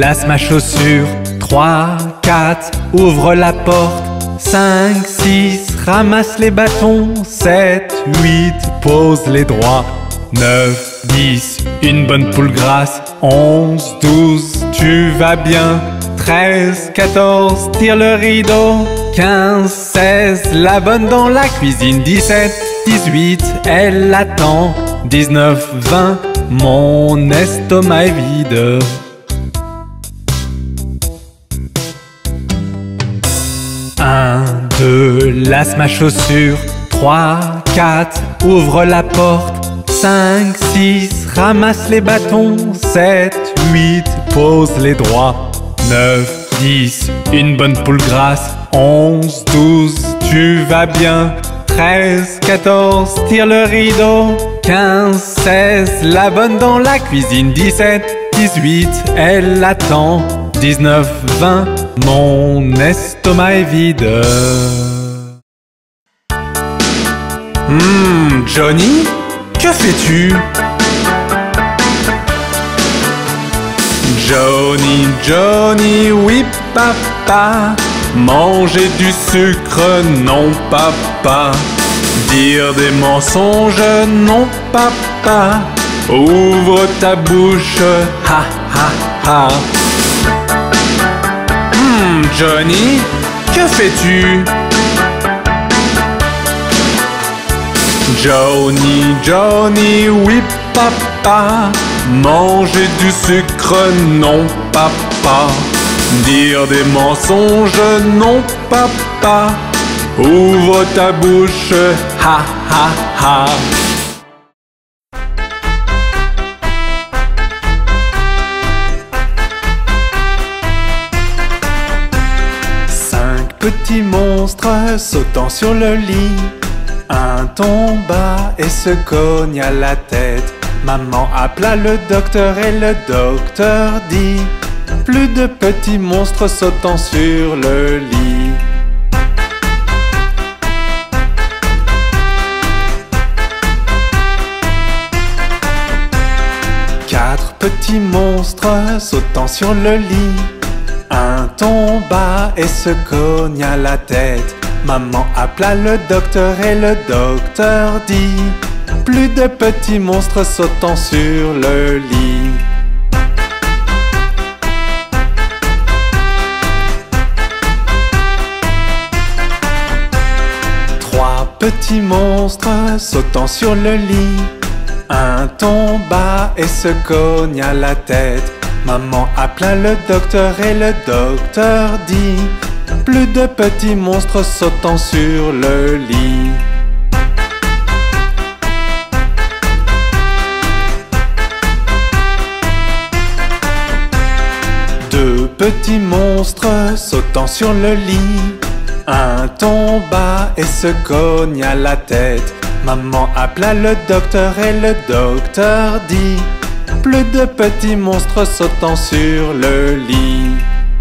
lasse ma chaussure. 3, 4, ouvre la porte. 5, 6, ramasse les bâtons. 7, 8, pose les droits. 9, 10, une bonne poule grasse. 11, 12, tu vas bien. 13, 14, tire le rideau. 15, 16, la bonne dans la cuisine. 17, 18, elle attend. 19, 20, mon estomac est vide. 1, 2, lasse ma chaussure. 3, 4, ouvre la porte. 5, 6, ramasse les bâtons. 7, 8, pose les droits. 9, 10, une bonne poule grasse. 11, 12, tu vas bien. 13, 14, tire le rideau. 15, 16, la bonne dans la cuisine. 17, 18, elle attend. 19, 20, mon estomac est vide. Johnny, que fais-tu? Johnny, Johnny, oui papa. Manger du sucre, non papa. Dire des mensonges, non papa. Ouvre ta bouche, ha ha ha. Johnny, que fais-tu? Johnny, Johnny, oui papa. Manger du sucre, non papa. Dire des mensonges, non papa. Ouvre ta bouche, ha ha ha. Cinq petits monstres sautant sur le lit. Un tomba et se cogne à la tête. Maman appela le docteur et le docteur dit: plus de petits monstres sautant sur le lit. Quatre petits monstres sautant sur le lit. Un tomba et se cogne à la tête. Maman appela le docteur et le docteur dit: plus de petits monstres sautant sur le lit. Trois petits monstres sautant sur le lit. Un tomba et se cogne à la tête. Maman appela le docteur et le docteur dit: plus de petits monstres sautant sur le lit. Deux petits monstres sautant sur le lit. Un tomba et se cogne à la tête. Maman appela le docteur et le docteur dit: plus de petits monstres sautant sur le lit.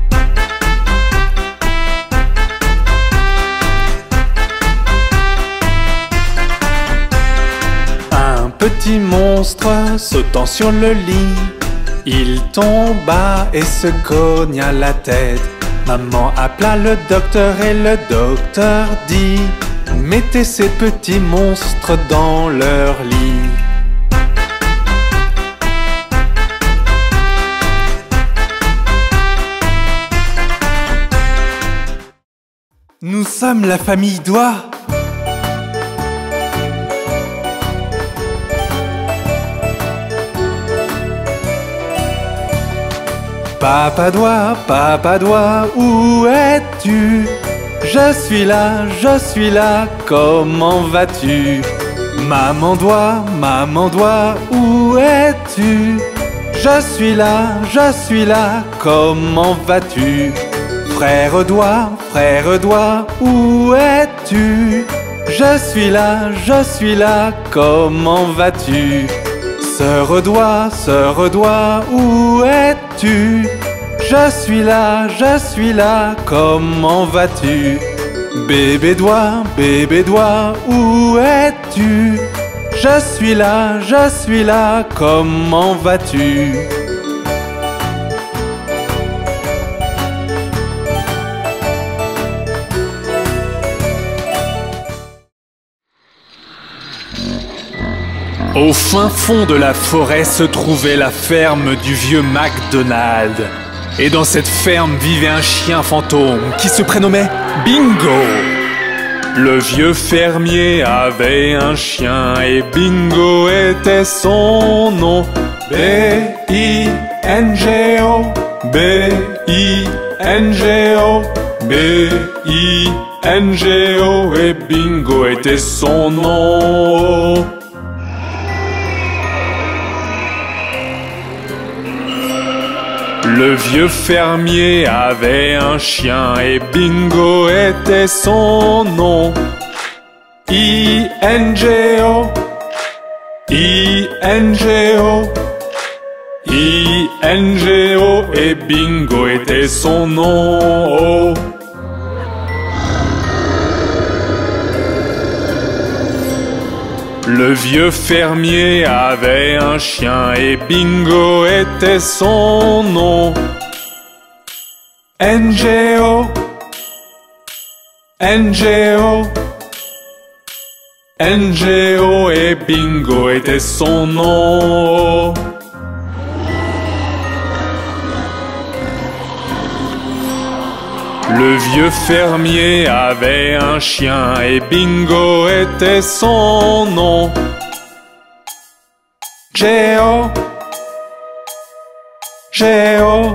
Un petit monstre sautant sur le lit. Il tomba et se cogne à la tête. Maman appela le docteur et le docteur dit: mettez ces petits monstres dans leur lit. Nous sommes la famille Doigt. Papa Doigt, où es-tu? Je suis là, comment vas-tu? Maman Doigt, où es-tu? Je suis là, comment vas-tu? Frère Doigt, où es-tu? Je suis là, comment vas-tu? Sœur Doigt, où es-tu? Je suis là, comment vas-tu? Bébé Doigt, où es-tu? Je suis là, comment vas-tu? Au fin fond de la forêt se trouvait la ferme du vieux MacDonald. Et dans cette ferme vivait un chien fantôme qui se prénommait Bingo. Le vieux fermier avait un chien et Bingo était son nom. B-I-N-G-O, B-I-N-G-O, B-I-N-G-O, et Bingo était son nom. Le vieux fermier avait un chien et Bingo était son nom. I-N-G-O, I-N-G-O, I-N-G-O, et Bingo était son nom. Le vieux fermier avait un chien et Bingo était son nom. N-G-O, N-G-O, N-G-O, et Bingo était son nom. Le vieux fermier avait un chien et Bingo était son nom. G-O, G-O,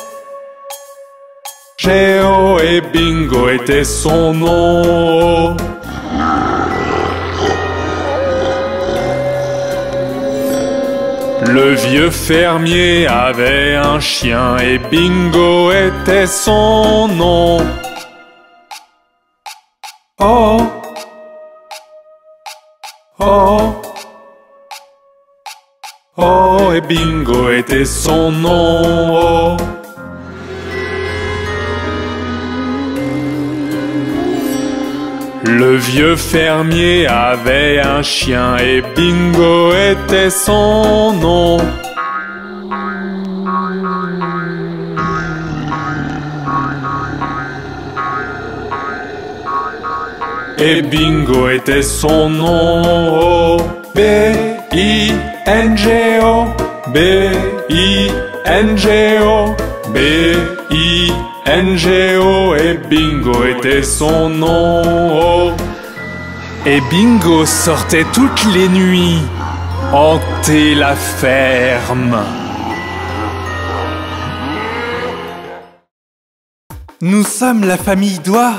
G-O, et Bingo était son nom. Le vieux fermier avait un chien et Bingo était son nom. Oh, oh, oh, et Bingo était son nom. Le vieux fermier avait un chien et Bingo était son nom. Et Bingo était son nom. B-I-N-G-O, B-I-N-G-O, B-I-N-G-O, et Bingo était son nom. Et Bingo sortait toutes les nuits, hanter la ferme. Nous sommes la famille Doigt.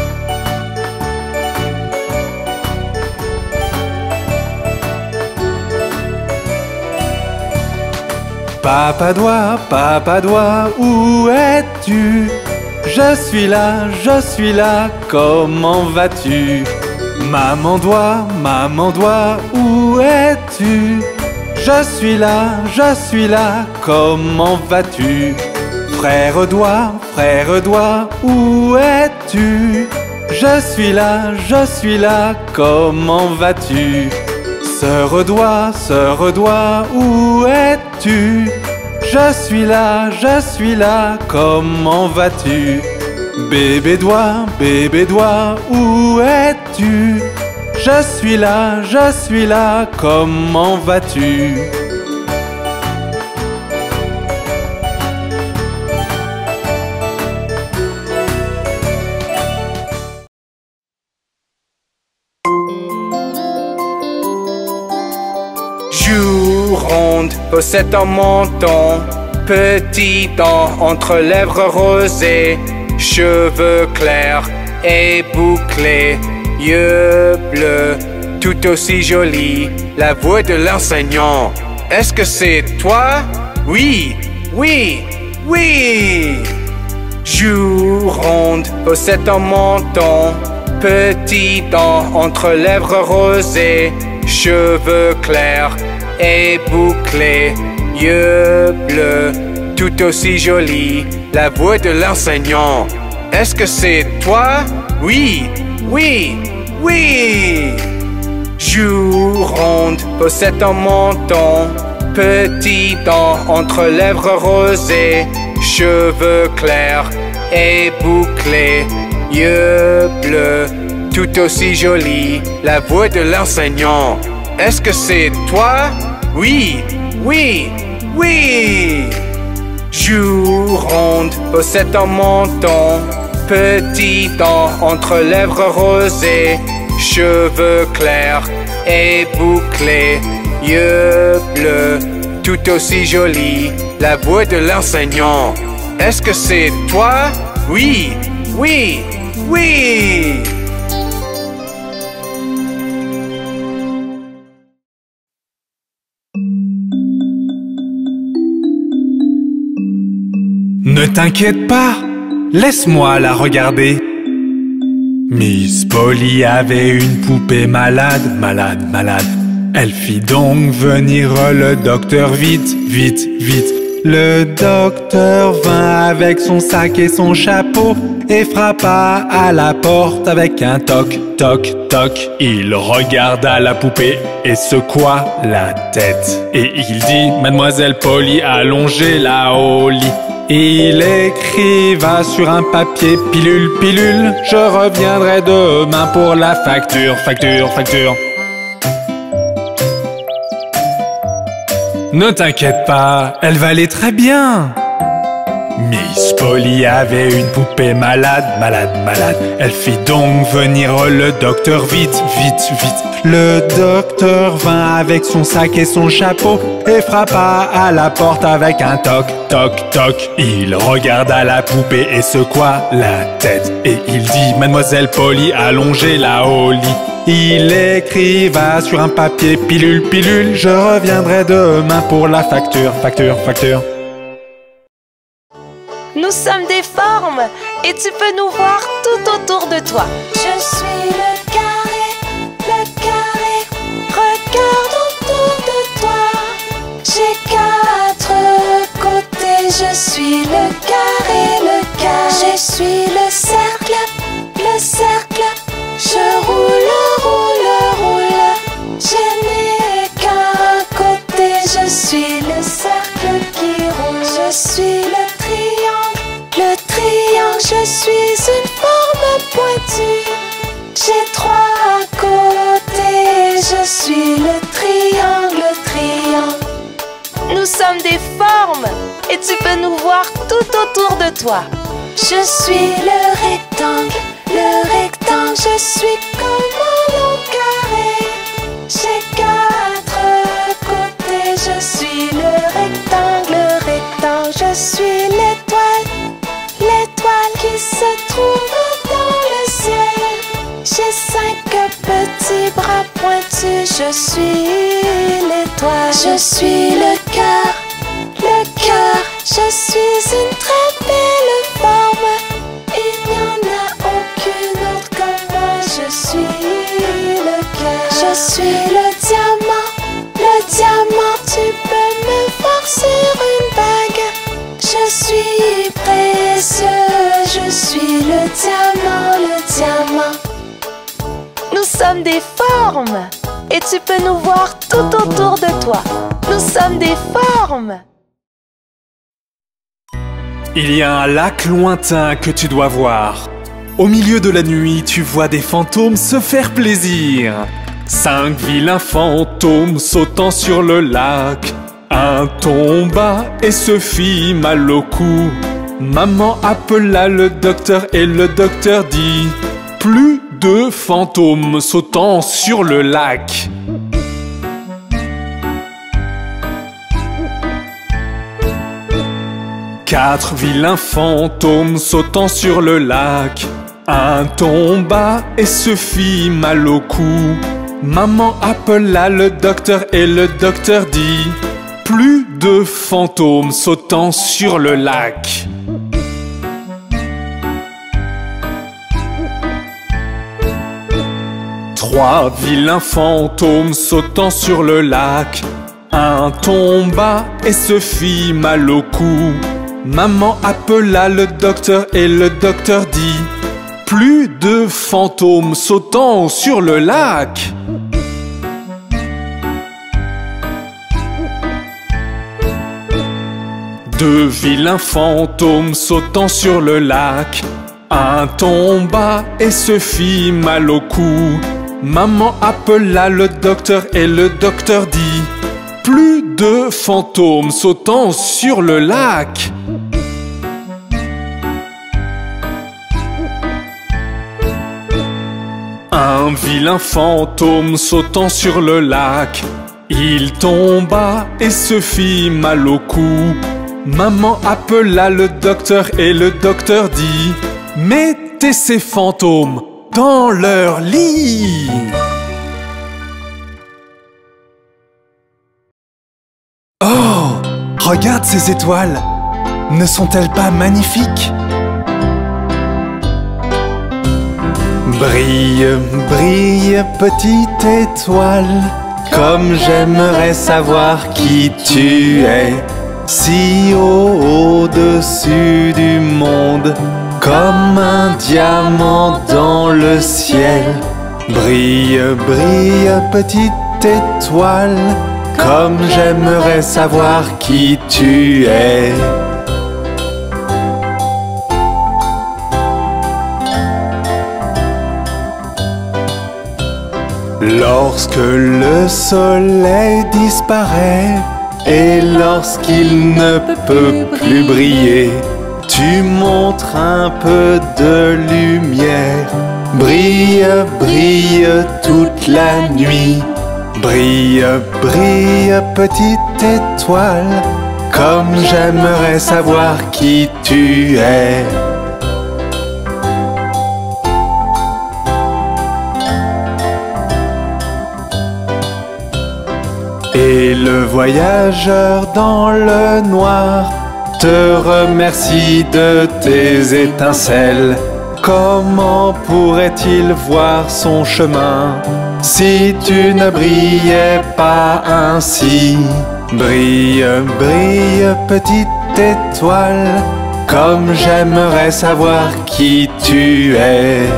Papa Doigt, où es-tu? Je suis là, comment vas-tu? Maman Doigt, où es-tu? Je suis là, comment vas-tu? Frère Doigt, où es-tu? Je suis là, comment vas-tu? Sœur Doigt, où es-tu? Je suis là, comment vas-tu? Bébé Doigt, où es-tu? Je suis là, comment vas-tu? Joue ronde, possède en menton, petit dent entre lèvres rosées, cheveux clairs et bouclés, yeux bleus, tout aussi jolis, la voix de l'enseignant. Est-ce que c'est toi? Oui, oui, oui! Joue ronde, possède en menton, petit dent entre lèvres rosées, cheveux clairs et bouclés, yeux bleus, tout aussi jolis, la voix de l'enseignant. Est-ce que c'est toi? Oui, oui, oui! Joue ronde, possède en menton, petit dent entre lèvres rosées, cheveux clairs et bouclés, yeux bleus, tout aussi jolis, la voix de l'enseignant. est-ce que c'est toi? Oui, oui, oui. Joue ronde, possède en menton, petit dent entre lèvres rosées, cheveux clairs et bouclés, yeux bleus, tout aussi jolis, la voix de l'enseignant. Est-ce que c'est toi? Oui, oui, oui. Ne t'inquiète pas, laisse-moi la regarder. Miss Polly avait une poupée malade, malade, malade. Elle fit donc venir le docteur vite, vite, vite. Le docteur vint avec son sac et son chapeau et frappa à la porte avec un toc, toc, toc. Il regarda la poupée et secoua la tête. Et il dit, Mademoiselle Polly, allongez-la au lit. Il écriva sur un papier, pilule, pilule, je reviendrai demain pour la facture, facture, facture. Ne t'inquiète pas, elle va aller très bien. Miss Polly avait une poupée malade, malade, malade. Elle fit donc venir le docteur vite, vite, vite. Le docteur vint avec son sac et son chapeau et frappa à la porte avec un toc, toc, toc. Il regarda la poupée et secoua la tête. Et il dit, Mademoiselle Polly, allongez-la au lit. Il écriva sur un papier, pilule, pilule, je reviendrai demain pour la facture, facture, facture. Nous sommes des formes et tu peux nous voir tout autour de toi. Je suis le carré, regarde autour de toi. J'ai 4 côtés, je suis le carré. Je suis le cercle, je roule. Je n'ai qu'un côté, je suis le cercle qui roule. Je suis le triangle, je suis une forme pointue. J'ai 3 côtés, je suis le triangle. Nous sommes des formes et tu peux nous voir tout autour de toi. Je suis le rectangle, je suis comme un long carré. J'ai 4 côtés, je suis le rectangle. Je suis l'étoile qui se trouve dans le ciel. J'ai 5 petits bras pointus, je suis l'étoile. Je suis le cœur, je suis une très belle forme. Il n'y en a aucune autre comme moi, je suis le cœur. Je suis le diamant, tu peux me voir sur une bague. Je suis précieux, je suis le diamant. Nous sommes des formes et tu peux nous voir tout autour de toi. Nous sommes des formes. Il y a un lac lointain que tu dois voir. Au milieu de la nuit, tu vois des fantômes se faire plaisir. 5 vilains fantômes sautant sur le lac. Un tomba et se fit mal au cou. Maman appela le docteur et le docteur dit, plus de fantômes sautant sur le lac. Quatre vilains fantômes sautant sur le lac. Un tomba et se fit mal au cou. Maman appela le docteur et le docteur dit, plus de fantômes sautant sur le lac. Trois vilains fantômes sautant sur le lac. Un tomba et se fit mal au cou. Maman appela le docteur et le docteur dit, plus de fantômes sautant sur le lac. Deux vilains fantômes sautant sur le lac. Un tomba et se fit mal au cou. Maman appela le docteur et le docteur dit: plus de fantômes sautant sur le lac. Un vilain fantôme sautant sur le lac, il tomba et se fit mal au cou. Maman appela le docteur et le docteur dit: mettez ces fantômes dans leur lit. Oh, regarde ces étoiles, ne sont-elles pas magnifiques? Brille, brille, petite étoile, comme j'aimerais savoir qui tu es. Si haut au-dessus du monde, comme un diamant dans le ciel. Brille, brille, petite étoile, comme j'aimerais savoir qui tu es. Lorsque le soleil disparaît et lorsqu'il ne peut plus briller, tu montres un peu de lumière. Brille, brille toute la nuit. Brille, brille, petite étoile, comme j'aimerais savoir qui tu es. Et le voyageur dans le noir te remercie de tes étincelles. Comment pourrait-il voir son chemin si tu ne brillais pas ainsi? Brille, brille, petite étoile, comme j'aimerais savoir qui tu es.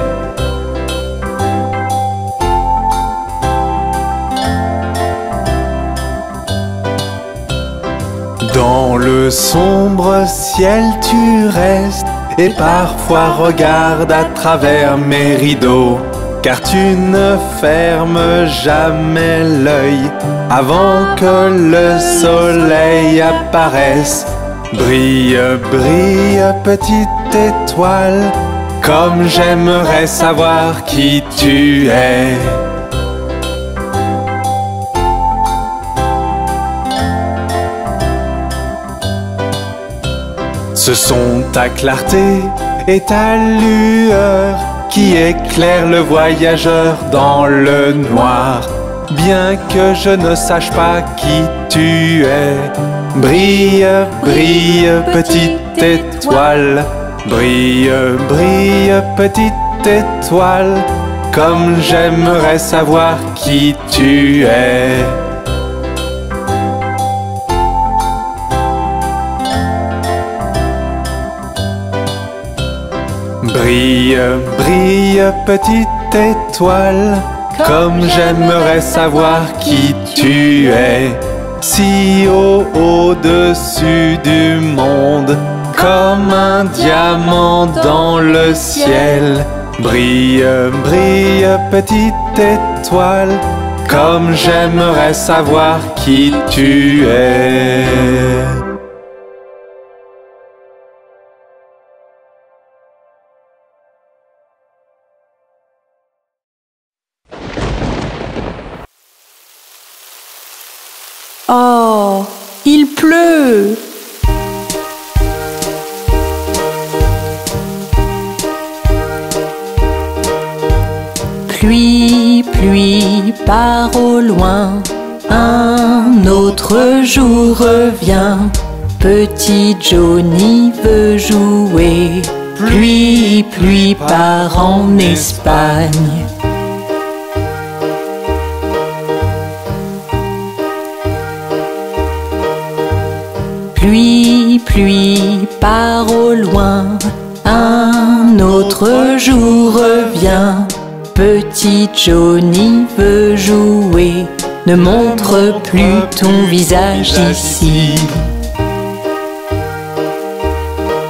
Dans le sombre ciel tu restes et parfois regardes à travers mes rideaux, car tu ne fermes jamais l'œil avant que le soleil apparaisse. Brille, brille, petite étoile, comme j'aimerais savoir qui tu es. Ce sont ta clarté et ta lueur qui éclairent le voyageur dans le noir, bien que je ne sache pas qui tu es. Brille, brille, petite étoile, brille, brille, petite étoile, comme j'aimerais savoir qui tu es. Brille, brille, petite étoile, comme j'aimerais savoir qui tu es. Si haut au-dessus du monde, comme un diamant dans le ciel. Brille, brille, petite étoile, comme j'aimerais savoir qui tu es. Oh, il pleut! Pluie, pluie, part au loin, un autre jour revient. Petit Johnny veut jouer. Pluie, pluie, part en Espagne. Pluie, pluie, part au loin, un autre jour revient. Petit Johnny veut jouer, ne montre plus ton visage ici.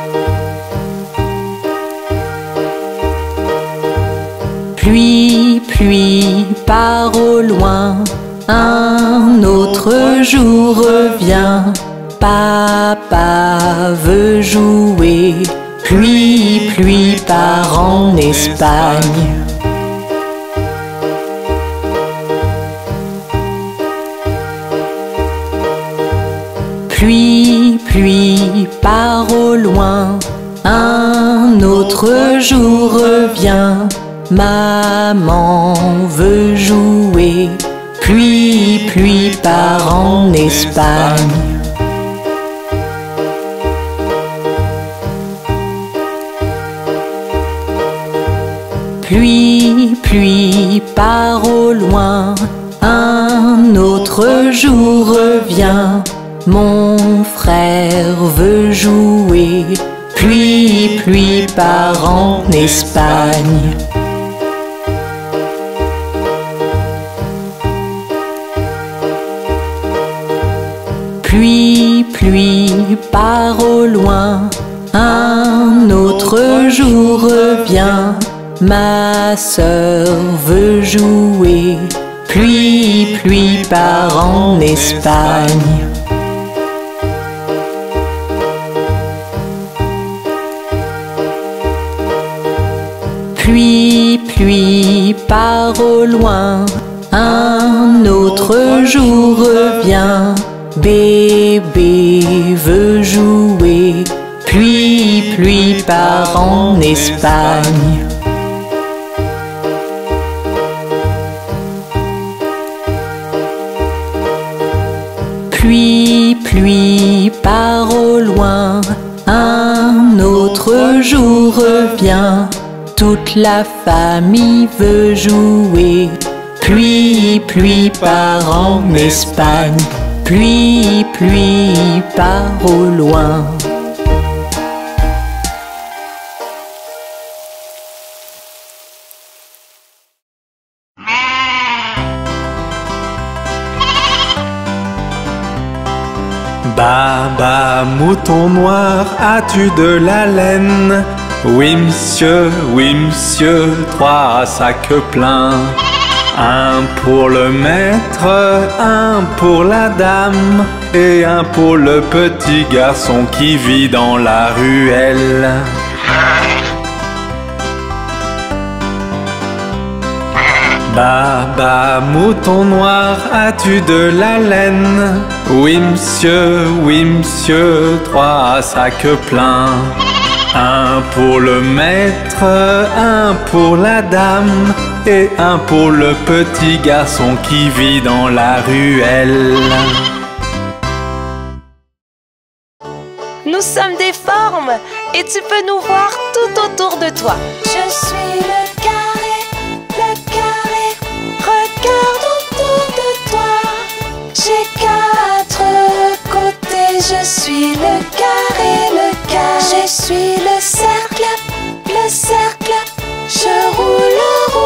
Pluie, pluie part au loin, un autre jour revient. Papa veut jouer, pluie, pluie part en Espagne. Pluie, pluie part au loin, un autre jour revient. Maman veut jouer, pluie, pluie part en Espagne. Pluie, pluie part au loin, un autre jour revient. Mon frère veut jouer, pluie, pluie part en Espagne. Pluie, pluie part au loin, un autre jour revient. Ma sœur veut jouer, pluie, pluie part en Espagne. Pluie, pluie part au loin, un autre jour revient. Bébé veut jouer, pluie, pluie part en Espagne. Pluie, pluie part au loin, un autre jour revient. Toute la famille veut jouer, pluie, pluie part en Espagne. Pluie, pluie part au loin. Baba, mouton noir, as-tu de la laine? Oui monsieur, 3 sacs pleins. Un pour le maître, un pour la dame, et un pour le petit garçon qui vit dans la ruelle. Baba, mouton noir, as-tu de la laine? Oui monsieur, 3 sacs pleins. Un pour le maître, un pour la dame, et un pour le petit garçon qui vit dans la ruelle. Nous sommes des formes et tu peux nous voir tout autour de toi. Je suis le carré, regarde autour de toi. J'ai 4 côtés, je suis le carré. Je suis le cercle, je roule.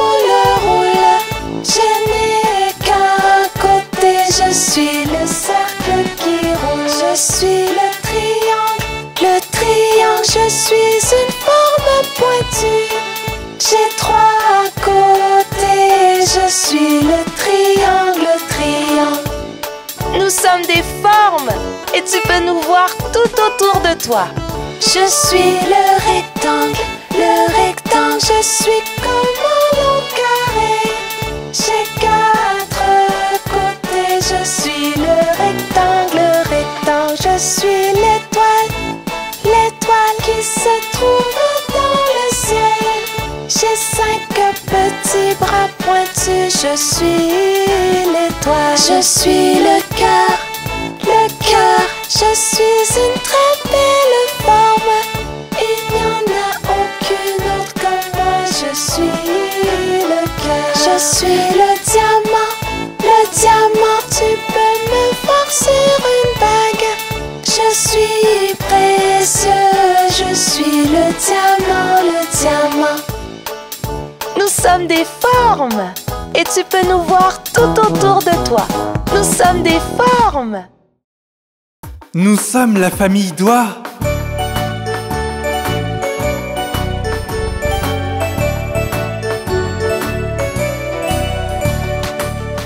Je n'ai qu'un côté, je suis le cercle qui roule. Je suis le triangle, je suis une forme pointue. J'ai 3 côtés, je suis le triangle. Nous sommes des formes et tu peux nous voir tout autour de toi. Je suis le rectangle, je suis comme un long carré. J'ai 4 côtés, je suis le rectangle. Je suis l'étoile qui se trouve dans le ciel. J'ai 5 petits bras pointus, je suis l'étoile. Je suis le cœur, je suis une très belle forme. Il n'y en a aucune autre comme moi, je suis le cœur. Je suis le diamant, tu peux me voir sur une bague. Je suis précieux, je suis le diamant. Nous sommes des formes et tu peux nous voir tout autour de toi. Nous sommes des formes. Nous sommes la famille Doigt.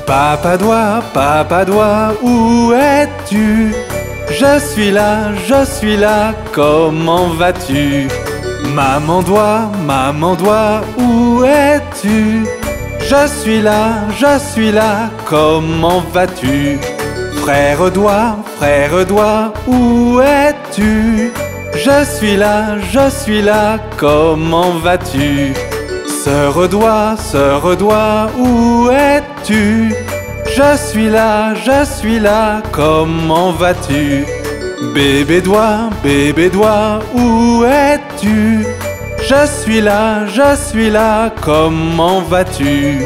Papa doigt, où es-tu? Je suis là, comment vas-tu? Maman doigt, où es-tu? Je suis là, comment vas-tu? Frère doigt, où es-tu? Je suis là, comment vas-tu? Sœur doigt, où es-tu? Je suis là, comment vas-tu? Bébé doigt, où es-tu? Je suis là, comment vas-tu?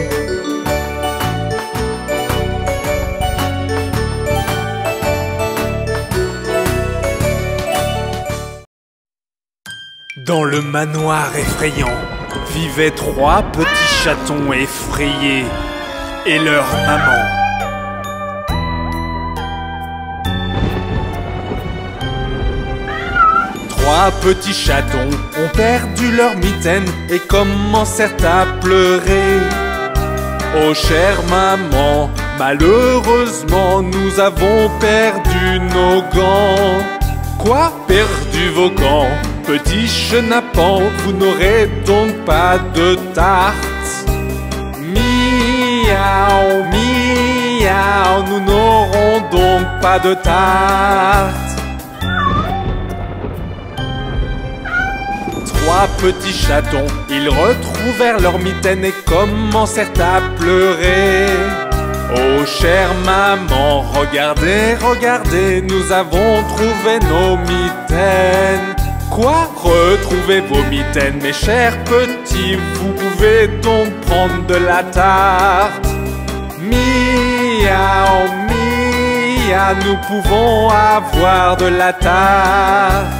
Dans le manoir effrayant vivaient 3 petits chatons effrayés et leur maman. Trois petits chatons ont perdu leur mitaine et commencèrent à pleurer. Oh chère maman, malheureusement nous avons perdu nos gants. Quoi? Perdu vos gants? Petit chenapan, vous n'aurez donc pas de tarte. Miaou, miaou, nous n'aurons donc pas de tarte. 3 petits chatons, ils retrouvèrent leur mitaine et commencèrent à pleurer. Oh chère maman, regardez, regardez, nous avons trouvé nos mitaines. Quoi? Retrouvez vos mitaines, mes chers petits, vous pouvez donc prendre de la tarte. Miaou, miaou, nous pouvons avoir de la tarte.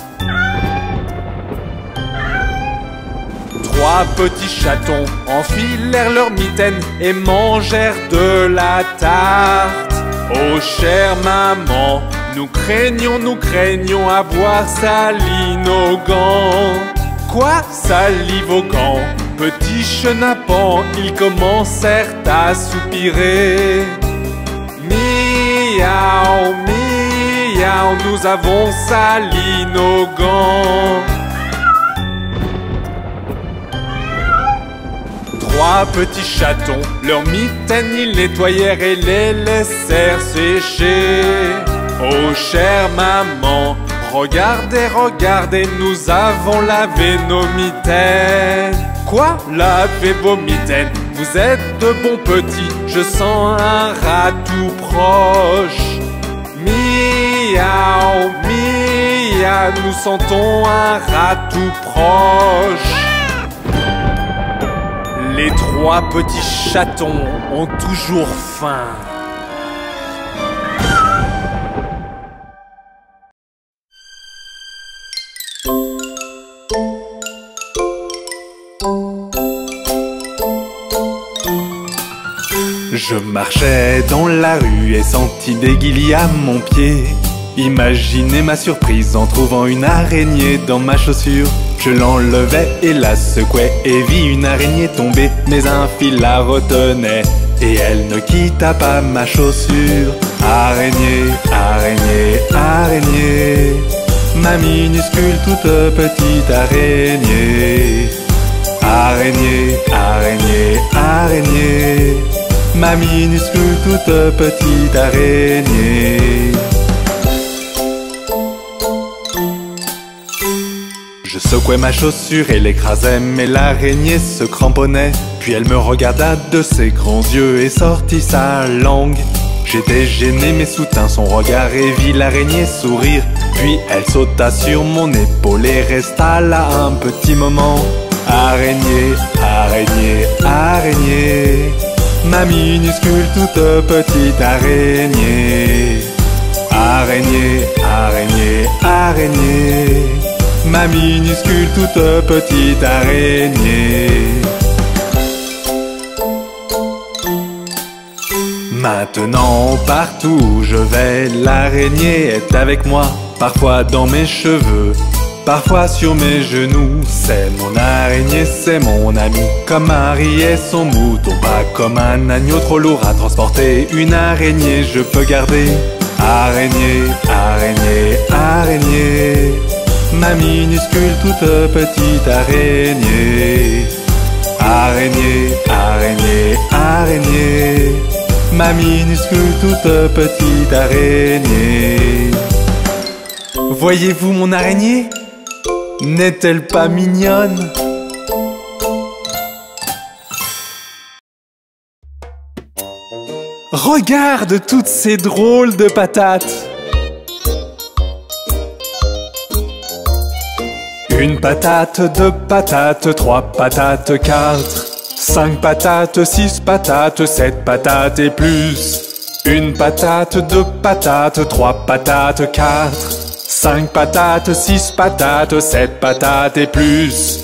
3 petits chatons enfilèrent leurs mitaines et mangèrent de la tarte. Oh chère maman, nous craignons avoir sali nos gants. Quoi? Sali vos gants? Petits chenapans, ils commencèrent à soupirer. Miaou, miaou, nous avons sali nos gants. 3 petits chatons, leurs mitaines ils nettoyèrent et les laissèrent sécher. Oh chère maman, regardez, regardez, nous avons lavé nos mitaines. Quoi? Lavez vos mitaines? Vous êtes de bons petits, je sens un rat tout proche. Miaou, miaou, nous sentons un rat tout proche. Les 3 petits chatons ont toujours faim. Je marchais dans la rue et sentis des guillis à mon pied. Imaginez ma surprise en trouvant une araignée dans ma chaussure. Je l'enlevai et la secouai et vis une araignée tomber, mais un fil la retenait et elle ne quitta pas ma chaussure. Araignée, araignée, araignée, ma minuscule toute petite araignée. Araignée, araignée, araignée, ma minuscule toute petite araignée. Je secouais ma chaussure et l'écrasais, mais l'araignée se cramponnait. Puis elle me regarda de ses grands yeux et sortit sa langue. J'étais gêné mais soutint son regard et vis l'araignée sourire. Puis elle sauta sur mon épaule et resta là un petit moment. Araignée, araignée, araignée, ma minuscule toute petite araignée. Araignée, araignée, araignée, ma minuscule toute petite araignée. Maintenant partout où je vais, l'araignée est avec moi. Parfois dans mes cheveux, Parfois sur mes genoux, c'est mon araignée, c'est mon ami. Comme Marie et son mouton, pas comme un agneau trop lourd à transporter. Une araignée je peux garder. Araignée, araignée, araignée, ma minuscule toute petite araignée. Araignée, araignée, araignée, ma minuscule toute petite araignée. Voyez-vous mon araignée? N'est-elle pas mignonne? Regarde toutes ces drôles de patates. Une patate, deux patates, trois patates, quatre, cinq patates, six patates, sept patates et plus. Une patate, deux patates, trois patates, quatre, cinq patates, six patates, sept patates et plus.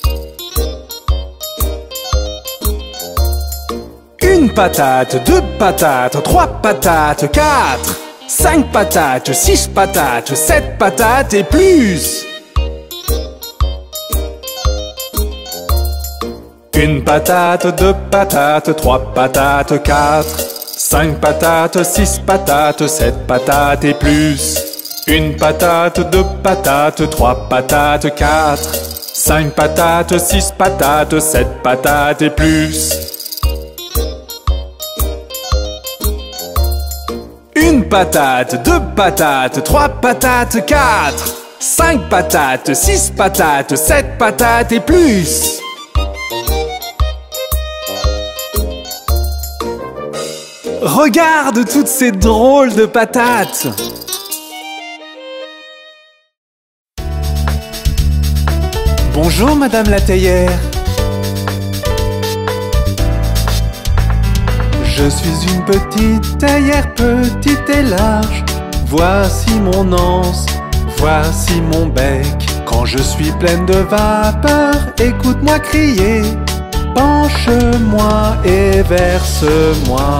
Une patate, deux patates, trois patates, quatre, cinq patates, six patates, sept patates et plus. Une patate, deux patates, trois patates, quatre, cinq patates, six patates, sept patates et plus. Une patate, deux patates, trois patates, quatre, cinq patates, six patates, sept patates et plus. Une patate, deux patates, trois patates, quatre, cinq patates, six patates, sept patates et plus. Regarde toutes ces drôles de patates. Bonjour Madame la théière. Je suis une petite théière, petite et large. Voici mon anse, voici mon bec. Quand je suis pleine de vapeur, écoute-moi crier. Penche-moi et verse-moi.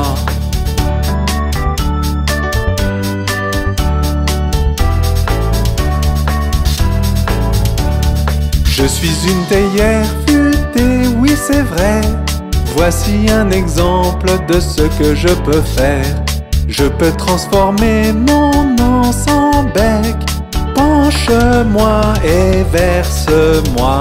Je suis une théière futée, oui c'est vrai. Voici un exemple de ce que je peux faire. Je peux transformer mon anse en bec. Penche-moi et verse-moi.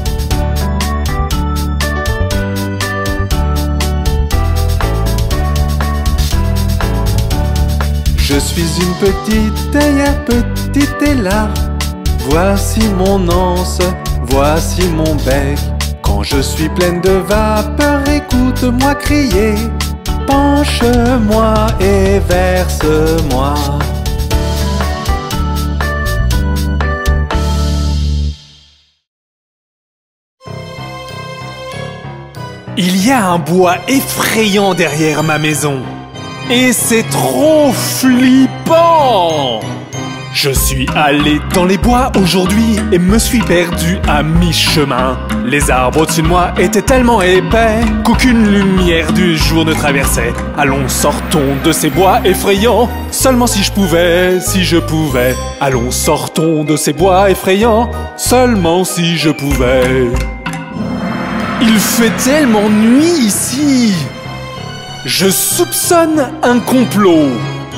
Je suis une petite théière, petite et large. Voici mon anse, voici mon bec. Quand je suis pleine de vapeur, écoute-moi crier. Penche-moi et verse-moi. Il y a un bois effrayant derrière ma maison. Et c'est trop flippant! Je suis allé dans les bois aujourd'hui et me suis perdu à mi-chemin. Les arbres au-dessus de moi étaient tellement épais qu'aucune lumière du jour ne traversait. Allons, sortons de ces bois effrayants, seulement si je pouvais, si je pouvais. Allons, sortons de ces bois effrayants, seulement si je pouvais. Il fait tellement nuit ici! Je soupçonne un complot.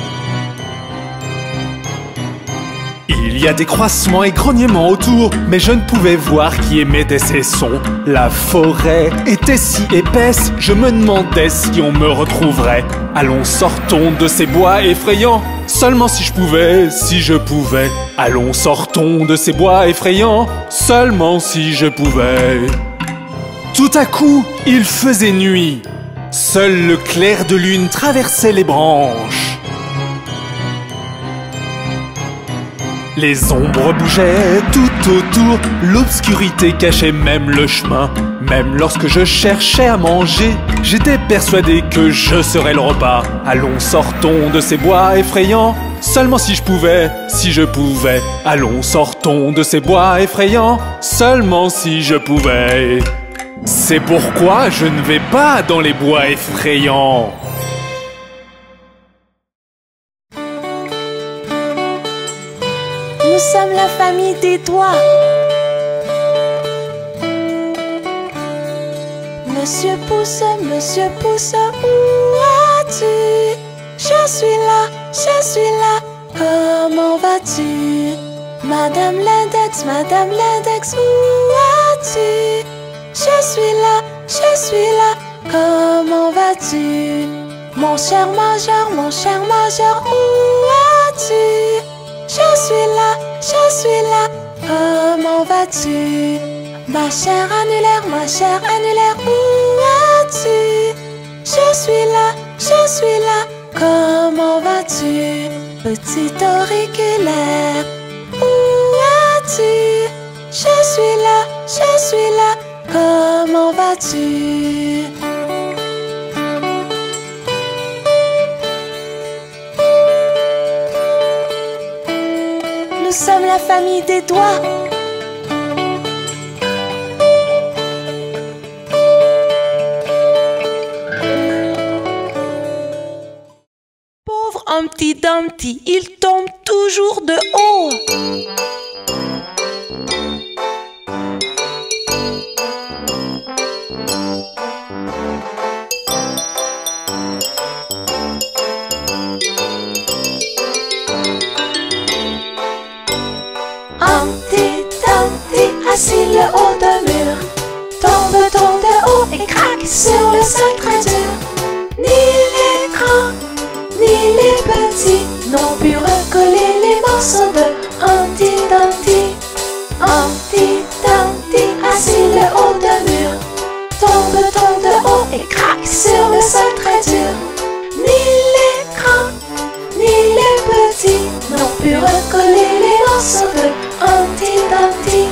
Il y a des croissements et grognements autour, mais je ne pouvais voir qui émettait ces sons. La forêt était si épaisse, je me demandais si on me retrouverait. Allons, sortons de ces bois effrayants, seulement si je pouvais, si je pouvais. Allons, sortons de ces bois effrayants, seulement si je pouvais. Tout à coup, il faisait nuit. Seul le clair de lune traversait les branches. Les ombres bougeaient tout autour, l'obscurité cachait même le chemin. Même lorsque je cherchais à manger, j'étais persuadé que je serais le repas. Allons, sortons de ces bois effrayants, seulement si je pouvais, si je pouvais. Allons, sortons de ces bois effrayants, seulement si je pouvais. C'est pourquoi je ne vais pas dans les bois effrayants. Nous sommes la famille des doigts. Monsieur Pouce, où as-tu? Je suis là, comment vas-tu? Madame l'index, où as-tu? Je suis là, comment vas-tu? Mon cher major, où as-tu? Je suis là, comment vas-tu? Ma chère annulaire, où as-tu? Je suis là, comment vas-tu? Petit auriculaire, où as-tu? Je suis là, comment vas-tu? Nous sommes la famille des doigts. Pauvre Humpty Dumpty, il tombe toujours de haut. Humpty Dumpty, assis le haut d'un mur, tombe de haut et craque sur le sol très dur. Ni les grands, ni les petits n'ont pu recoller les morceaux de Humpty Dumpty. Humpty Dumpty, assis le haut d'un mur, tombe de haut et craque sur le sol très dur. Ni les grands, ni les petits n'ont pu recoller les morceaux de Humpty Dumpty.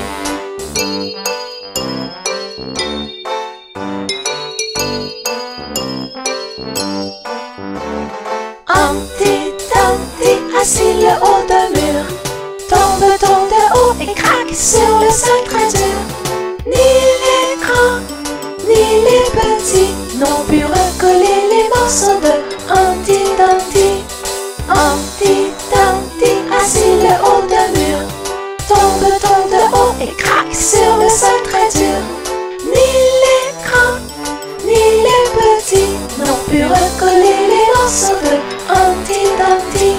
Humpty Dumpty, assis le haut d'un mur, tombe de haut et craque sur le sol très dur. Ni les grands, ni les petits n'ont pu recoller les morceaux de Humpty Dumpty. Humpty Dumpty, assis le haut d'un mur, tombe de haut et craque sur le sol très dur. Ni les grands, ni les petits n'ont pu recoller les morceaux de Humpty Dumpty.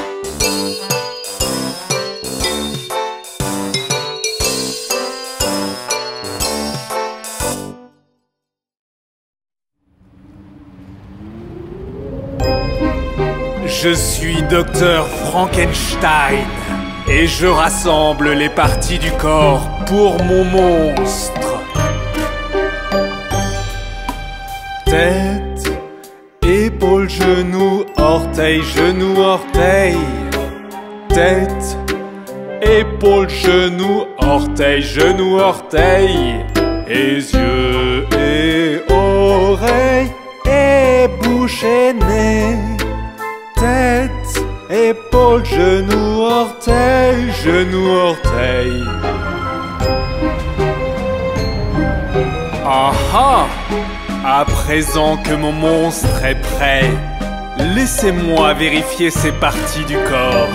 Je suis Docteur Frankenstein et je rassemble les parties du corps pour mon monstre. Tête, épaule, genou, orteil, genou, orteil. Tête, épaule, genou, orteil, genou, orteil. Et yeux et oreilles et bouche et nez. Tête, épaule, genou, orteil, genou, orteil. Ah! À présent que mon monstre est prêt, laissez-moi vérifier ses parties du corps.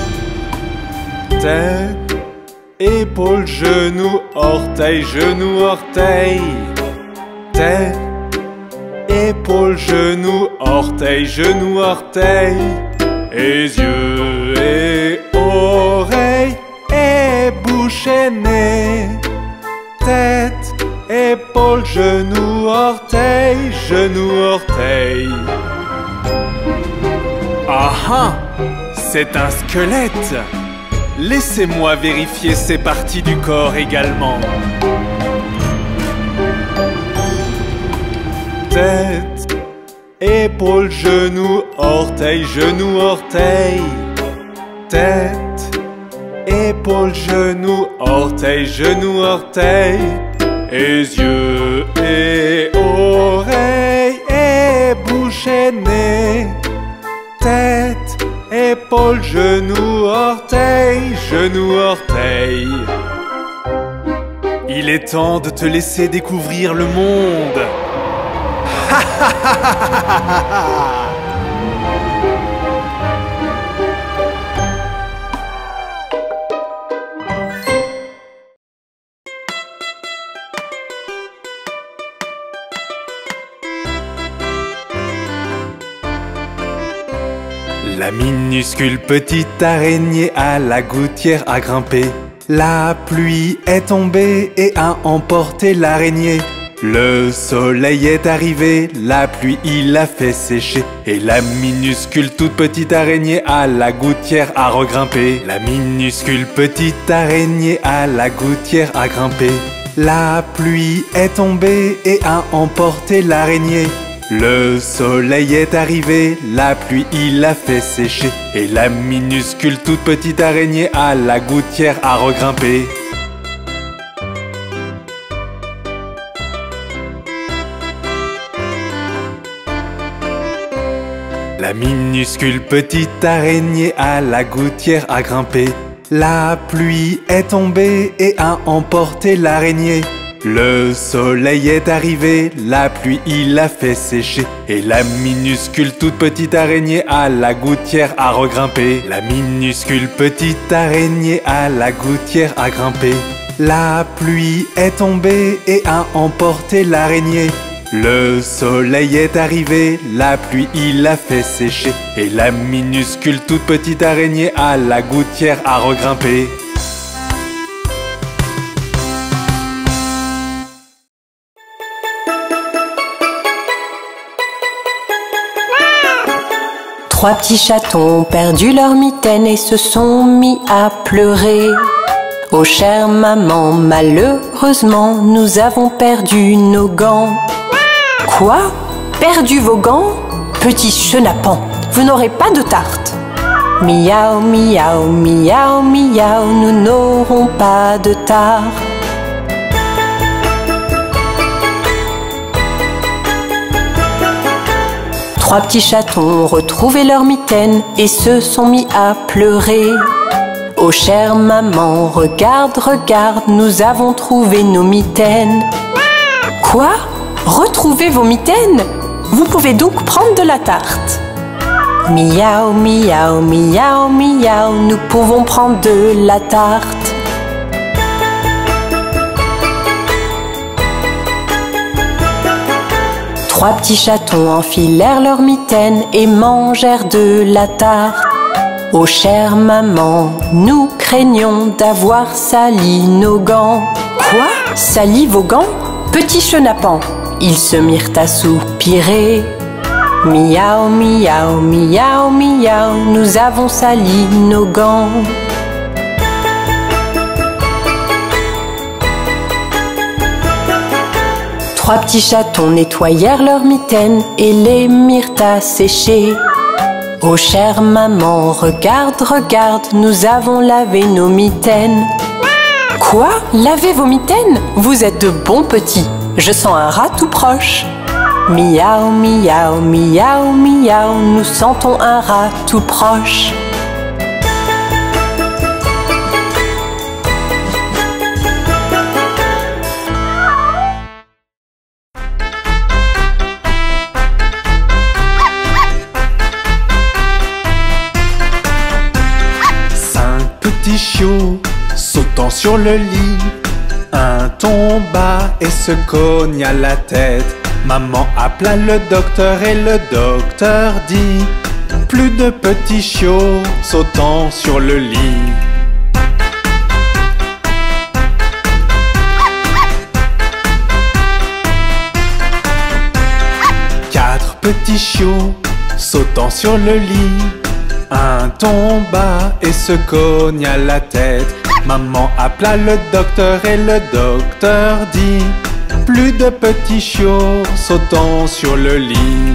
Tête, épaule, genou, orteil, genou, orteil. Tête, épaule, genou, orteil, genou, orteil. Et yeux et oreilles et bouche et nez. Tête, épaule, genou, orteil, genou, orteil. Ah! C'est un squelette. Laissez-moi vérifier ces parties du corps également. Tête, épaule, genou, orteil, genou, orteil. Tête, épaule, genou, orteil, genou, orteil. Et yeux et oreilles et bouche et nez. Tête, épaule, genou, orteil, genou, orteil. Il est temps de te laisser découvrir le monde. La minuscule petite araignée à la gouttière a grimpé. La pluie est tombée et a emporté l'araignée. Le soleil est arrivé, la pluie il a fait sécher. Et la minuscule toute petite araignée à la gouttière a regrimpé. La minuscule petite araignée à la gouttière a grimpé. La pluie est tombée et a emporté l'araignée. Le soleil est arrivé, la pluie il a fait sécher. Et la minuscule toute petite araignée à la gouttière a regrimpé. La minuscule petite araignée à la gouttière a grimpé. La pluie est tombée et a emporté l'araignée. Le soleil est arrivé, la pluie il a fait sécher. Et la minuscule toute petite araignée à la gouttière a regrimpé. La minuscule petite araignée à la gouttière a grimpé. La pluie est tombée et a emporté l'araignée. Le soleil est arrivé, la pluie il a fait sécher. Et la minuscule toute petite araignée à la gouttière a regrimpé. Trois petits chatons ont perdu leur mitaine et se sont mis à pleurer. Oh chère maman, malheureusement, nous avons perdu nos gants. Quoi? Perdu vos gants? Petit chenapan, vous n'aurez pas de tarte. Miaou, miaou, miaou, miaou, nous n'aurons pas de tarte. Trois petits chatons ont retrouvé leur mitaine et se sont mis à pleurer. Oh chère maman, regarde, regarde, nous avons trouvé nos mitaines. Quoi? Retrouver vos mitaines? Vous pouvez donc prendre de la tarte. Miaou, miaou, miaou, miaou, nous pouvons prendre de la tarte. Trois petits chatons enfilèrent leurs mitaines et mangèrent de la tarte. Oh chère maman, nous craignons d'avoir sali nos gants. Quoi? Sali vos gants? Petit chenapan, ils se mirent à soupirer. Miaou, miaou, miaou, miaou, nous avons sali nos gants. Trois petits chatons nettoyèrent leurs mitaines et les mirent à sécher. Oh chère maman, regarde, regarde, nous avons lavé nos mitaines. Quoi? Laver vos mitaines? Vous êtes de bons petits. Je sens un rat tout proche. Miaou, miaou, miaou, miaou, nous sentons un rat tout proche. Chiots sautant sur le lit. Un tomba et se cogna la tête. Maman appela le docteur et le docteur dit: plus de petits chiots sautant sur le lit. Quatre petits chiots sautant sur le lit. Un tomba et se cogna la tête. Maman appela le docteur et le docteur dit: plus de petits chiots sautant sur le lit.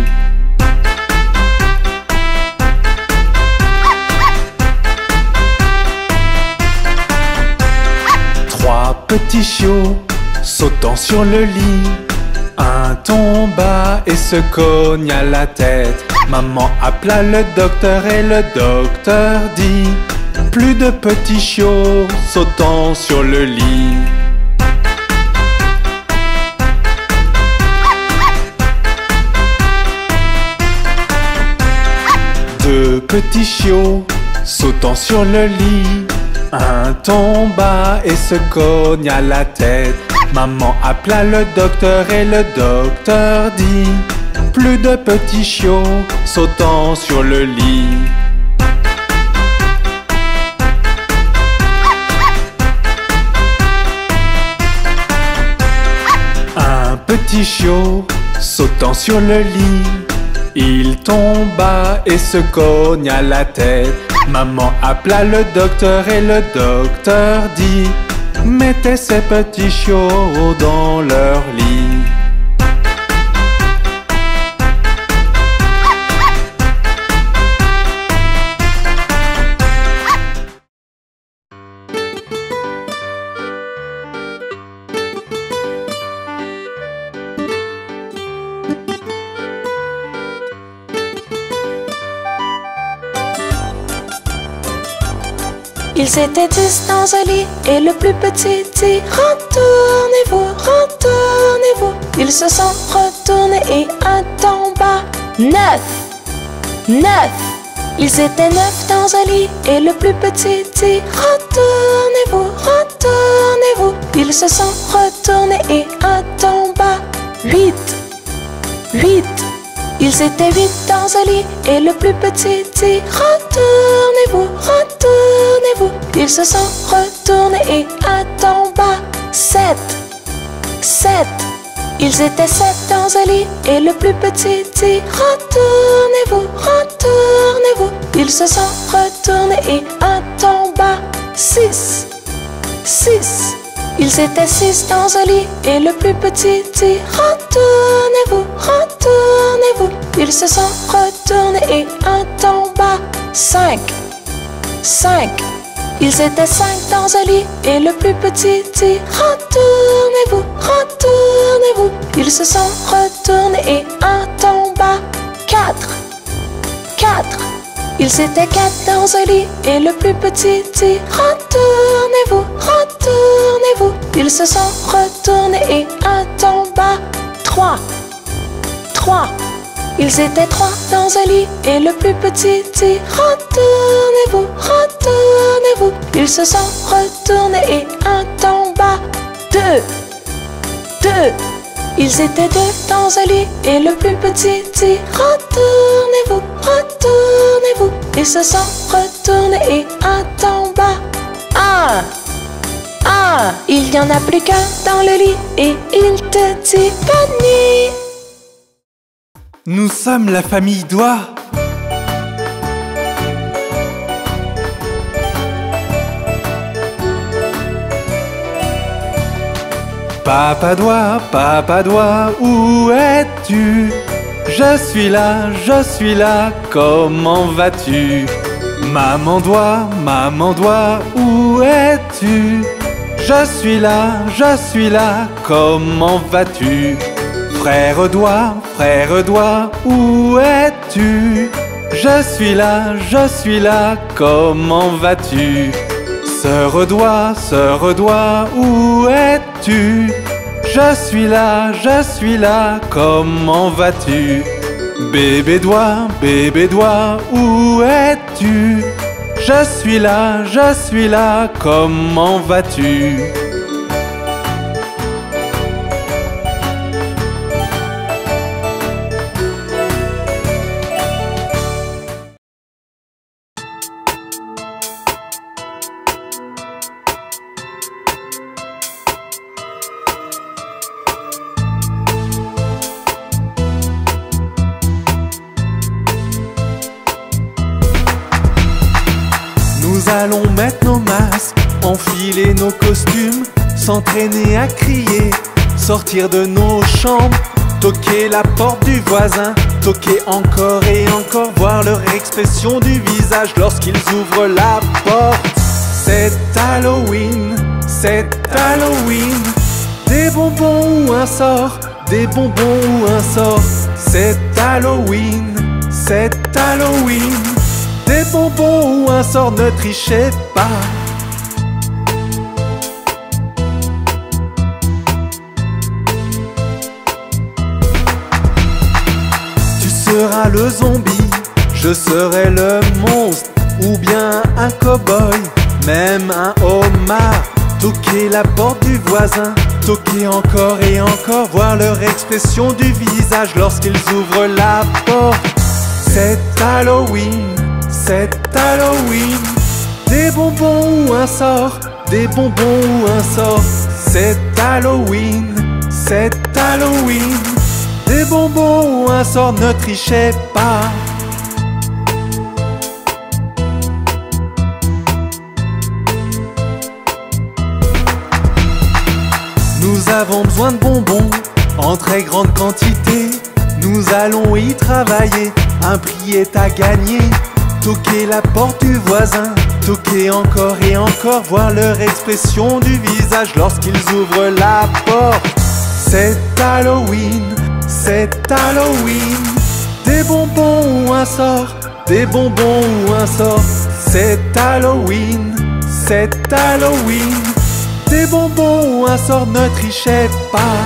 Trois petits chiots sautant sur le lit. Un tomba et se cogna la tête. Maman appela le docteur et le docteur dit: plus de petits chiots sautant sur le lit. Deux petits chiots sautant sur le lit. Un tomba et se cogna la tête. Maman appela le docteur et le docteur dit: plus de petits chiots sautant sur le lit. petit chiot sautant sur le lit. Il tomba et se cogna la tête. Maman appela le docteur et le docteur dit: mettez ces petits chiots dans leur lit. Ils étaient 10 dans un lit et le plus petit dit: retournez-vous, retournez-vous. Ils se sont retournés et un tomba. 9. Ils étaient 9 dans un lit et le plus petit dit: retournez-vous, retournez-vous. Ils se sont retournés et un tomba. 8. Ils étaient 8 dans un lit et le plus petit dit: retournez-vous, retournez-vous. Ils se sont retournés et un tomba. 7. Ils étaient 7 dans un lit et le plus petit dit: retournez-vous, retournez-vous. Ils se sont retournés et un tomba. 6. Ils étaient 6 dans un lit et le plus petit dit: retournez-vous, retournez-vous. Ils se sont retournés et un tomba. 5. Ils étaient 5 dans un lit et le plus petit dit: retournez-vous, retournez-vous. Ils se sont retournés et un tomba. 4. Ils étaient 4 dans un lit et le plus petit dit: retournez-vous, retournez-vous. Ils se sont retournés et un tomba. 3. Ils étaient 3 dans un lit et le plus petit dit: retournez-vous, retournez-vous. Ils se sont retournés et un tomba. 2. Ils étaient 2 dans un lit et le plus petit dit: retournez-vous, retournez-vous. Ils se sont retournés et un tomba. 1. Il n'y en a plus qu'un dans le lit et il te dit: bonne nuit. Nous sommes la famille Doigt. Papa Doigt, où es-tu? Je suis là, comment vas-tu? Maman Doigt, où es-tu? Je suis là, comment vas-tu? Frère Doigt, où es-tu? Je suis là, comment vas-tu? Sœur Doigt, où es-tu? Je suis là, comment vas-tu? Bébé Doigt, où es-tu? Je suis là, comment vas-tu? Nous allons mettre nos masques, enfiler nos costumes, s'entraîner à crier, sortir de nos chambres, toquer la porte du voisin, toquer encore et encore, voir leur expression du visage lorsqu'ils ouvrent la porte. C'est Halloween, des bonbons ou un sort, des bonbons ou un sort. C'est Halloween, des bonbons ou un sort, ne trichez pas. Tu seras le zombie, je serai le monstre, ou bien un cow-boy, même un homard. Toquer la porte du voisin, toquer encore et encore, voir leur expression du visage lorsqu'ils ouvrent la porte. C'est Halloween, des bonbons ou un sort, des bonbons ou un sort. C'est Halloween, c'est Halloween. Des bonbons ou un sort, ne trichez pas. Nous avons besoin de bonbons en très grande quantité. Nous allons y travailler, un prix est à gagner. Toquez la porte du voisin, toquez encore et encore, voir leur expression du visage lorsqu'ils ouvrent la porte. C'est Halloween, c'est Halloween. Des bonbons ou un sort, des bonbons ou un sort. C'est Halloween, c'est Halloween. Des bonbons ou un sort, ne trichez pas.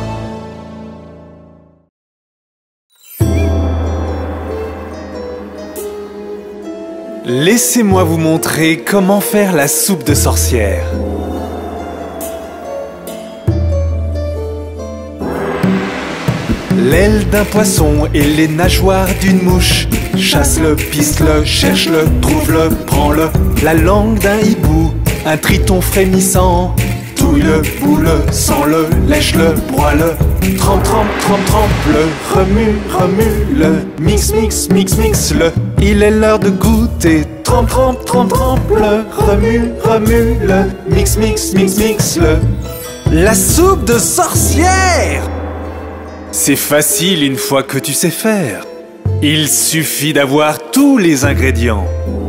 Laissez-moi vous montrer comment faire la soupe de sorcière. L'aile d'un poisson et les nageoires d'une mouche. Chasse-le, pisse-le, cherche-le, trouve-le, prends-le. La langue d'un hibou, un triton frémissant. Touille-le, boule-le, sens-le, lèche-le, broie-le. Trempe, trempe, trempe, trempe-le, remue, remue-le. Mix, mix, mix, mix-le. Il est l'heure de goûter. Trempe, trempe, trempe, trempe-le. Remue, remue-le. Mix, mix, mix, mix-le. La soupe de sorcière! C'est facile une fois que tu sais faire. Il suffit d'avoir tous les ingrédients.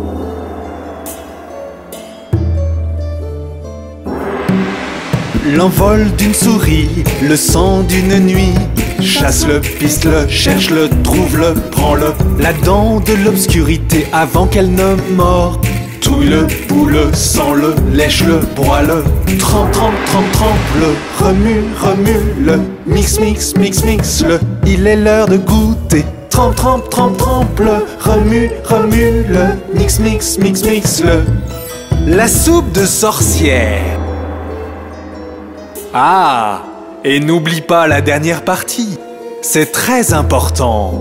L'envol d'une souris, le sang d'une nuit. Chasse-le, pisse-le, cherche-le, trouve-le, prends-le. La dent de l'obscurité avant qu'elle ne mord. Touille-le, boule-le, sens-le, lèche-le, broie-le. Trempe, trempe, trempe, trempe-le. Remue, remue-le. Mix, mix, mix, mix-le. Il est l'heure de goûter. Trempe, trempe, trempe, trempe-le. Remue, remue-le. Mix, mix, mix, mix-le. La soupe de sorcière. Ah, et n'oublie pas la dernière partie, c'est très important.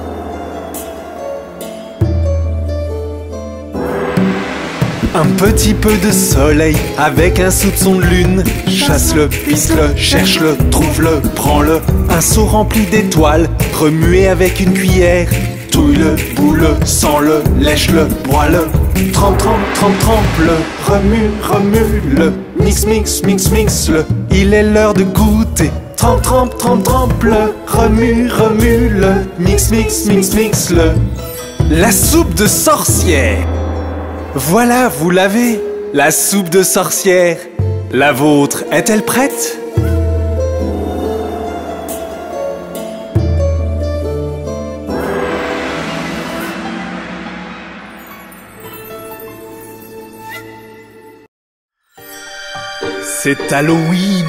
Un petit peu de soleil avec un soupçon de lune. Chasse-le, pisse-le, cherche-le, trouve-le, prends-le. Un seau rempli d'étoiles, remué avec une cuillère. Touille-le, boule-le, sens-le, lèche-le, broie-le. Trempe, trempe, trempe, trempe-le, remue, remue-le. Mix, mix, mix, mix-le. Il est l'heure de goûter. Trempe, trempe, trempe, trempe-le. Remue, remue-le. Mix, mix, mix, mix-le. La soupe de sorcière. Voilà, vous l'avez, la soupe de sorcière. La vôtre est-elle prête ? C'est Halloween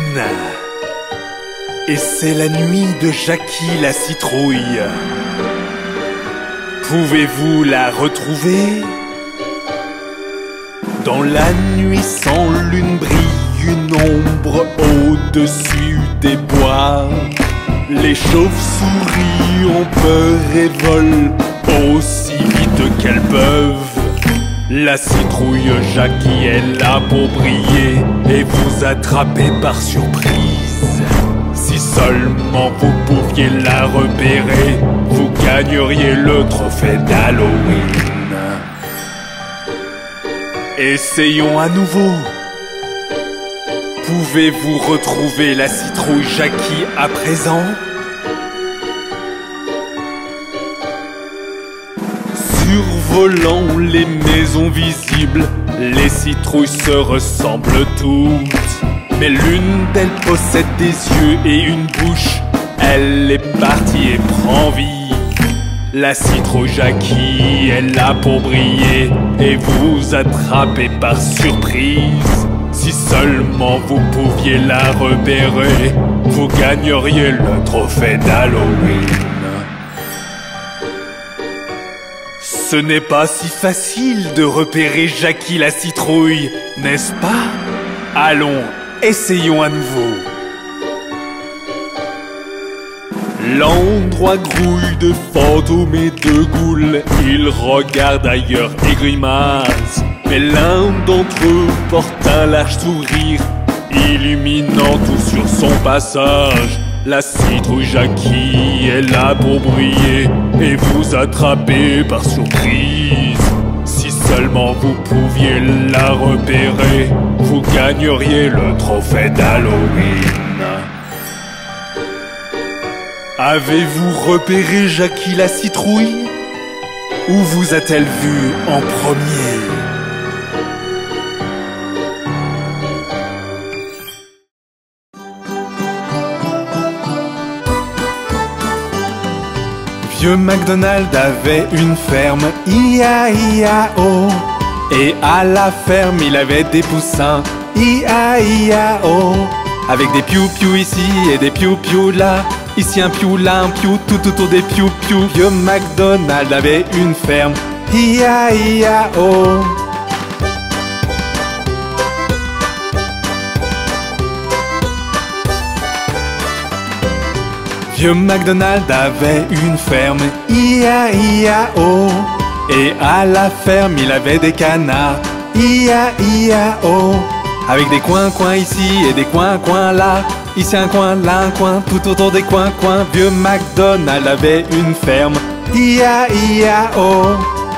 et c'est la nuit de Jackie la citrouille. Pouvez-vous la retrouver ? Dans la nuit sans lune brille une ombre au-dessus des bois. Les chauves-souris ont peur et volent aussi vite qu'elles peuvent. La citrouille Jackie est là pour briller et vous attraper par surprise. Si seulement vous pouviez la repérer, vous gagneriez le trophée d'Halloween. Essayons à nouveau. Pouvez-vous retrouver la citrouille Jackie à présent ? Survolant les maisons visibles, les citrouilles se ressemblent toutes. Mais l'une d'elles possède des yeux et une bouche. Elle est partie et prend vie. La citrouille Jackie est là pour briller et vous attraper par surprise. Si seulement vous pouviez la repérer, vous gagneriez le trophée d'Halloween. Ce n'est pas si facile de repérer Jackie la citrouille, n'est-ce pas? Allons, essayons à nouveau. L'endroit grouille de fantômes et de ghouls. Ils regardent ailleurs et grimacent. Mais l'un d'entre eux porte un large sourire. illuminant tout sur son passage. La citrouille Jackie est là pour briller et vous attraper par surprise. Si seulement vous pouviez la repérer, vous gagneriez le trophée d'Halloween. Avez-vous repéré Jackie la citrouille? Où vous a-t-elle vu en premier? Vieux MacDonald avait une ferme, I-A-I-A-O. Et à la ferme, il avait des poussins, I-A-I-A-O. Avec des piou-piou ici et des piou-piou là. Ici un piou, là un piou, tout autour des piou-piou. Vieux MacDonald avait une ferme, I-A-I-A-O. Vieux MacDonald avait une ferme, I-A-I-A-O. Et à la ferme, il avait des canards, I-A-I-A-O. Avec des coins-coins ici et des coins-coins là. Ici un coin, là un coin, tout autour des coins-coins. Vieux MacDonald avait une ferme, I-A-I-A-O.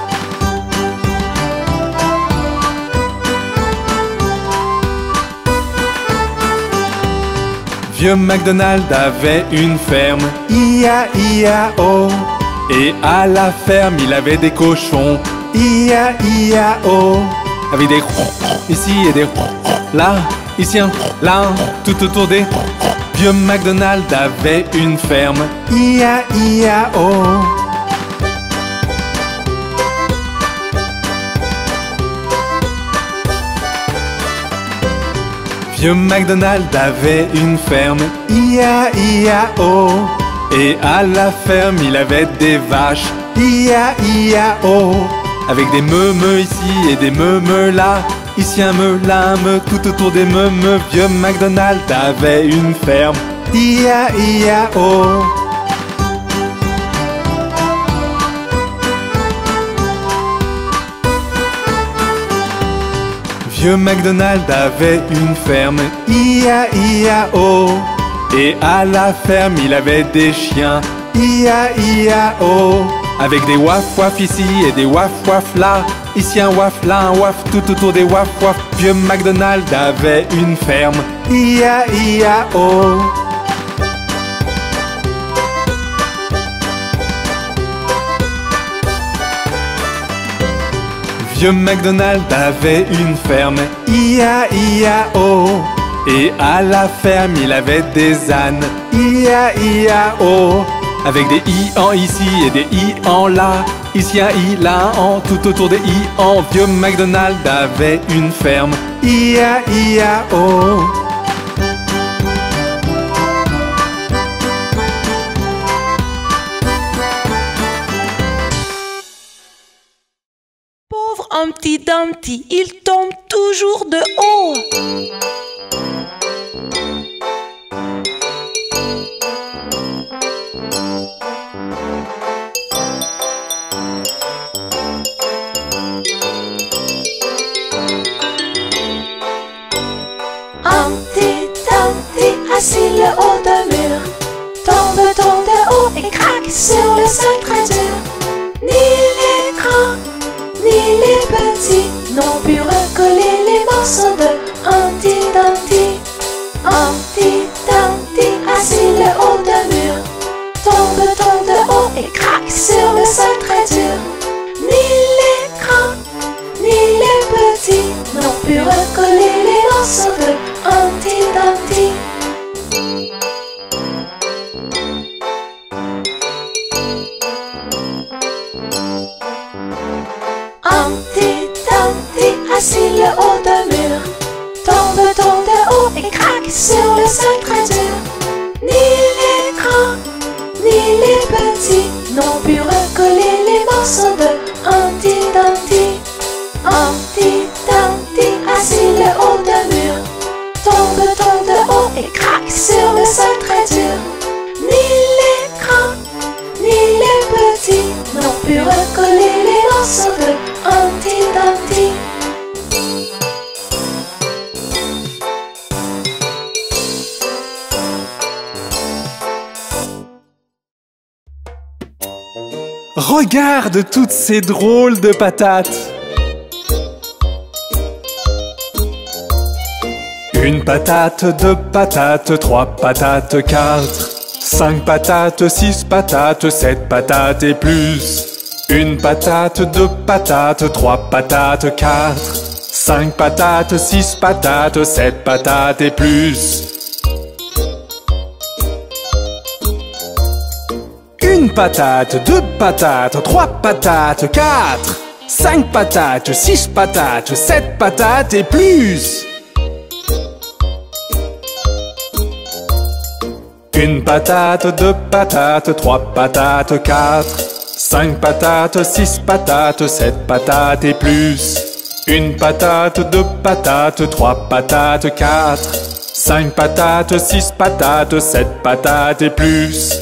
Vieux MacDonald avait une ferme, I-A-I-A-O. Et à la ferme, il avait des cochons, I-A-I-A-O. Avec des ici et des là, ici un là, tout autour des. Vieux MacDonald avait une ferme, I-A-I-A-O. Vieux MacDonald avait une ferme, I-A-I-A-O. Et à la ferme, il avait des vaches, I-A-I-A-O. Avec des meumeux ici et des meumeux là. Ici un meu, là un meu, tout autour des meumeux. Vieux MacDonald avait une ferme, I-A-I-A-O. Vieux MacDonald avait une ferme, I-A-I-A-O. Et à la ferme, il avait des chiens, I-A-I-A-O. Avec des waf-waf ici et des waf-waf là. Ici un waf, là un waf, tout autour des waf-waf. Vieux MacDonald avait une ferme, I-A-I-A-O. Vieux MacDonald avait une ferme, I-A-I-A-O. Et à la ferme, il avait des ânes, I-A-I-A-O. Avec des i en ici et des i en là. Ici un i, là un en, tout autour des i en. Vieux MacDonald avait une ferme, I-A-I-A-O. Pauvre Humpty Dumpty, il tombe toujours de haut. Humpty Dumpty, assis le haut d'un mur, tombe de haut et craque sur le sol très dur. Ni les grands, ni les petits n'ont pu recoller les morceaux de Humpty Dumpty. Humpty Dumpty, assis le haut d'un mur, tombe de haut et craque sur le sol très dur. Ni les grands, ni les petits n'ont pu recoller les morceaux de Humpty Dumpty. Humpty Dumpty, assis le haut d'un mur, tombe de haut et craque sur le sol très dur. Ni les grands, ni les petits n'ont pu recoller les morceaux de Humpty Dumpty. Humpty Dumpty, assis le haut d'un mur, tombe de haut et craque sur le sol très dur. Ni les grands, ni les petits n'ont pu recoller les morceaux de Humpty Dumpty. Regarde toutes ces drôles de patates. Une patate, deux patates, trois patates, quatre, cinq patates, six patates, sept patates et plus. Une patate, deux patates, trois patates, quatre, cinq patates, six patates, sept patates et plus. Une patate, deux patates, trois patates, quatre, cinq patates, six patates, sept patates et plus. Une patate, deux patates, trois patates, quatre, cinq patates, six patates, sept patates et plus. Une patate, deux patates, trois patates, quatre, cinq patates, six patates, sept patates et plus.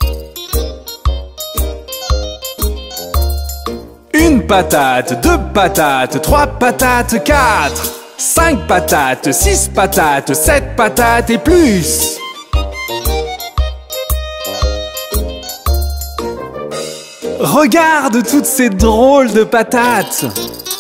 Une patate, deux patates, trois patates, quatre, cinq patates, six patates, sept patates et plus. Regarde toutes ces drôles de patates.